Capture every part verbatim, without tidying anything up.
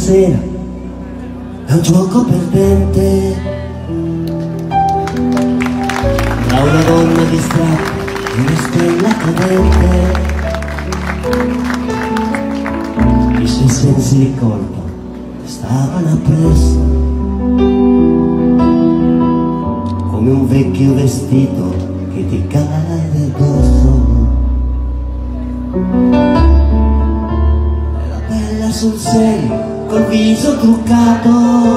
sera è un gioco perdente. Tra una donna distratta e una stella cadente, i suoi sensi di colpa stavano appresso, come un vecchio vestito che ti cade addosso. Era bella sul serio, col viso truccato,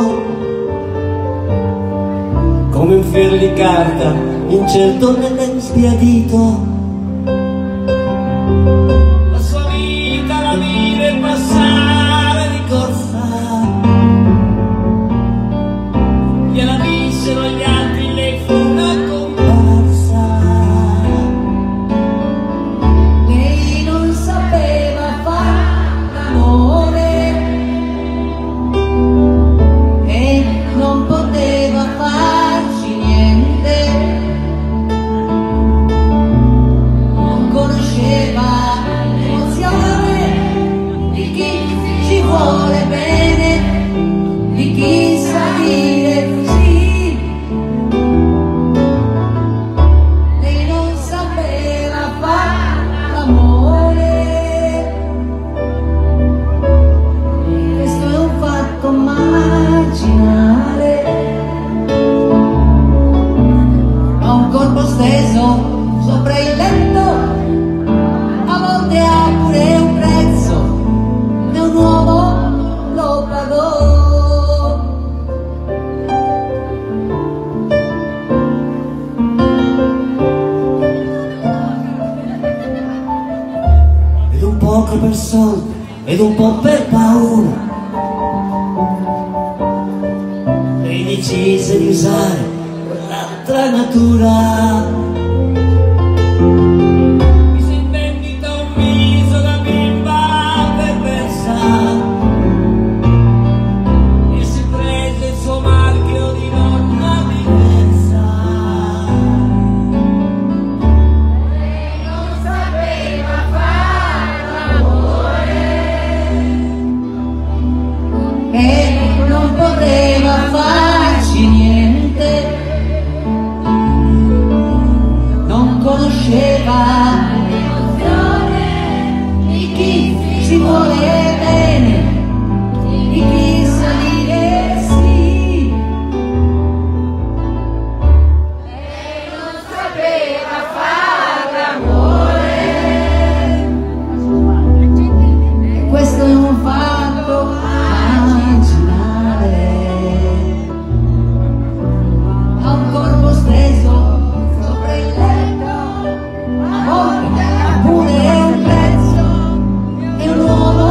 come un fiore di carta incerto nel sbiadito. La sua vita la vive passare di corsa, gliela dissero gli altri, lei fu una comparsa. Lei non sapeva fare l'amore e non poteva farci niente, non conosceva l'emozione di chi ci vuole bene, di chi sa dire sì. Lei non sapeva fare l'amore, questo è un fatto marginale. Ha un corpo steso sopra il letto, a volte ha pure un prezzo e un uomo lo pagò. Ed un poco per soldi ed un po' per paura, lei decise di usare quell'altra natura. Mi si è vendita un viso da bimba perversa e si prese il suo marchio di donna diversa. Lei non sapeva fare l'amore e non poteva farci niente, non conosceva l'emozione di chi ci vuole bene, di chi sa dire sì. Lei non sapeva fare l'amore e questo è un fatto marginale. Ha un corpo steso sopra il letto, a volte ha pure un pezzo e un uomo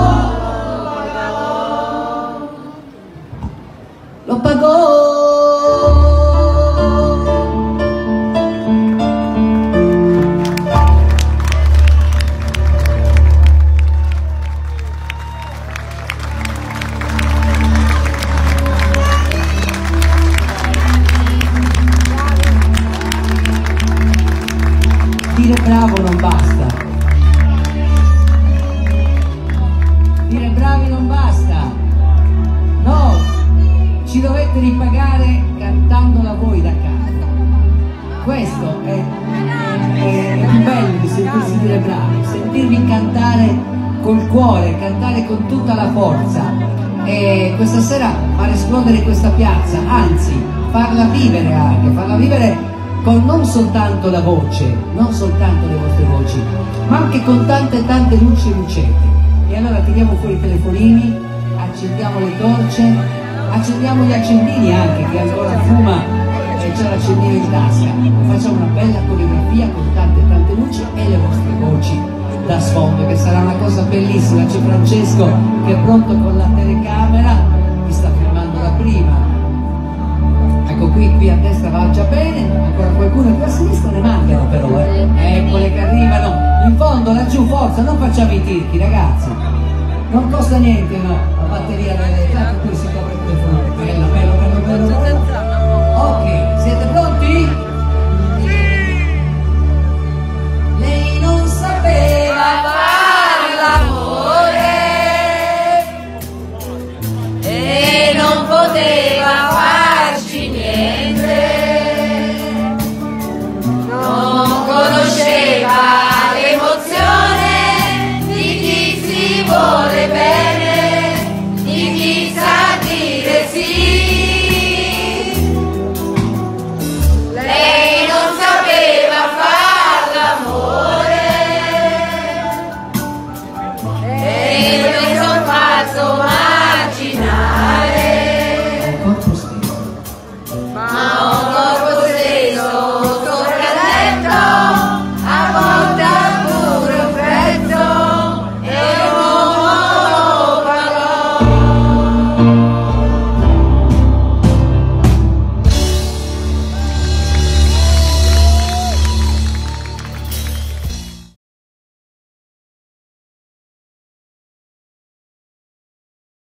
lo pagò. Dire bravo non basta. Dire bravi non basta. No, ci dovete ripagare cantandola voi da casa. Questo è, è, è più bello di sentirsi dire bravi, sentirvi cantare col cuore, cantare con tutta la forza. E questa sera far esplodere questa piazza, anzi farla vivere anche, farla vivere con non soltanto la voce, non soltanto le vostre voci, ma anche con tante tante luci lucenti. E allora tiriamo fuori i telefonini, accendiamo le torce, accendiamo gli accendini anche, chi ancora fuma e c'è l'accendino in tasca. Facciamo una bella coreografia con tante tante luci e le vostre voci da sfondo, che sarà una cosa bellissima. C'è Francesco che è pronto con la telecamera, mi sta filmando da prima. Ecco qui, qui a destra va già bene, ancora qualcuno, qui a sinistra ne mancano però, eh. Eccole che arrivano, in fondo, laggiù, forza, non facciamo i tirchi ragazzi, non costa niente no? La batteria delle, tanto qui si copre il telefono, bello, bello, bello, bello, bello.